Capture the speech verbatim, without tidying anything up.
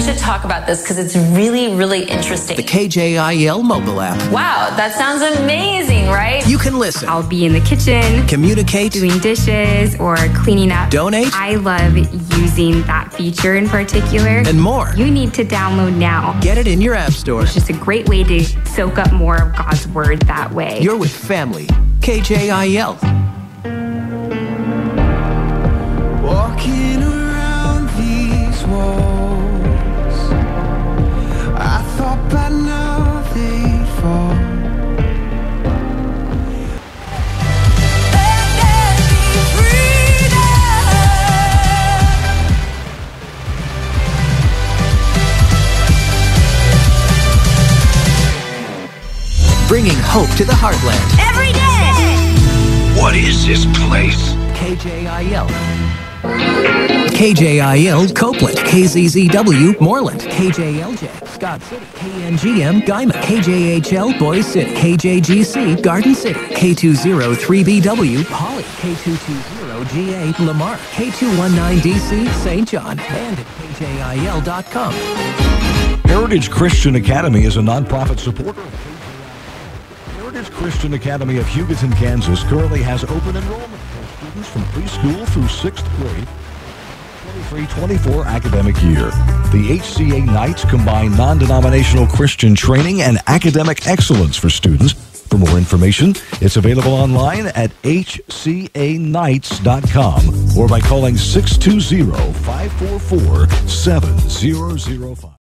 we should talk about this because it's really, really interesting. The K J I L mobile app. Wow, that sounds amazing, right? You can listen. I'll be in the kitchen, communicate, doing dishes, or cleaning up. Donate. I love using that feature in particular. And more. You need to download now. Get it in your app store. It's just a great way to soak up more of God's word that way. You're with family. K J I L. Walking around these walls, I thought by now they'd fall. Let there be freedom. Bringing hope to the heartland. Every day! What is this place? K J I L. K J I L Copeland, K Z Z W Moreland, K J L J Scott City, K N G M Guyman, K J H L Boise City, K J G C Garden City, K two oh three B W Holly, K two twenty G A Lamar, K two nineteen D C Saint John, and at K J I L dot com. Heritage Christian Academy is a nonprofit supporter. Heritage Christian Academy of Hugoton, Kansas currently has open enrollment for students from preschool through sixth grade. twenty-three twenty-four academic year. The H C A Knights combine non-denominational Christian training and academic excellence for students. For more information, it's available online at H C A Knights dot com or by calling six two zero, five four four, seven zero zero five.